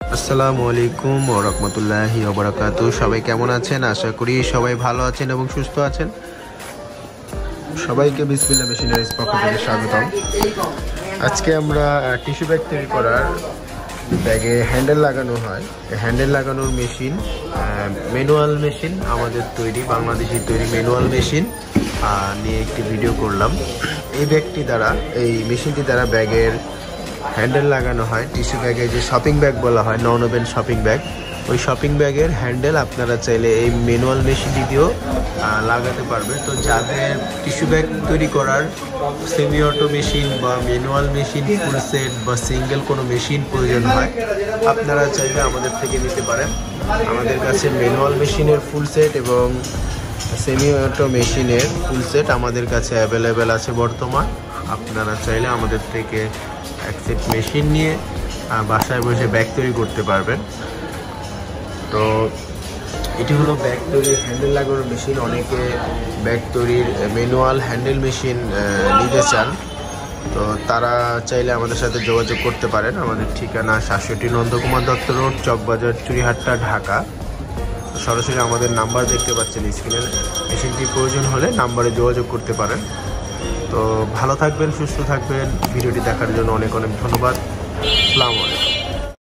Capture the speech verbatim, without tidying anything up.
আসসালামু আলাইকুম ওয়া রাহমাতুল্লাহি ওয়া বারাকাতুহু। সবাই কেমন আছেন? আশা করি সবাই ভালো আছেন এবং সুস্থ আছেন। সবাইকে বিসমিল্লাহ মেশিনারিজ পক্ষ থেকে স্বাগতম। আজকে আমরা টিস্যু ব্যাগ তৈরি করার ব্যাগে হ্যান্ডেল লাগানো হয়, হ্যান্ডেল লাগানোর মেশিন, ম্যানুয়াল মেশিন আমাদের তৈরি, বাংলাদেশি তৈরি ম্যানুয়াল মেশিন নিয়ে একটি ভিডিও করলাম। এই ব্যাগটি দ্বারা, এই মেশিনটি দ্বারা ব্যাগের হ্যান্ডেল লাগানো হয়। টিস্যু ব্যাগে যে শপিং ব্যাগ বলা হয়, নন ওপেন শপিং ব্যাগ, ওই শপিং ব্যাগের হ্যান্ডেল আপনারা চাইলে এই ম্যানুয়াল মেশিনটি দিয়েও লাগাতে পারবে। তো যাদের টিস্যু ব্যাগ তৈরি করার সেমি অটো মেশিন বা ম্যানুয়াল মেশিন ফুল সেট বা সিঙ্গেল কোনো মেশিন প্রয়োজন হয়, আপনারা চাইলে আমাদের থেকে নিতে পারেন। আমাদের কাছে ম্যানুয়াল মেশিনের ফুল সেট এবং সেমি অটো মেশিনের ফুল সেট আমাদের কাছে অ্যাভেলেবেল আছে বর্তমান। আপনারা চাইলে আমাদের থেকে এক সেট মেশিন নিয়ে বাসায় বসে ব্যাগ তৈরি করতে পারবেন। তো এটি হলো ব্যাগ তৈরির হ্যান্ডেল লাগানোর মেশিন। অনেকে ব্যাগ তৈরির ম্যানুয়াল হ্যান্ডেল মেশিন নিতে চান, তো তারা চাইলে আমাদের সাথে যোগাযোগ করতে পারেন। আমাদের ঠিকানা সাতষট্টি নন্দকুমার দত্ত রোড, চকবাজার, চুরিহাট্টা, ঢাকা। সরাসরি আমাদের নাম্বার দেখতে পাচ্ছেন স্ক্রিনে। মেশিনটি প্রয়োজন হলে নাম্বারে যোগাযোগ করতে পারেন। তো ভালো থাকবেন, সুস্থ থাকবেন। ভিডিওটি দেখার জন্য অনেক অনেক ধন্যবাদ। আসসালামু আলাইকুম।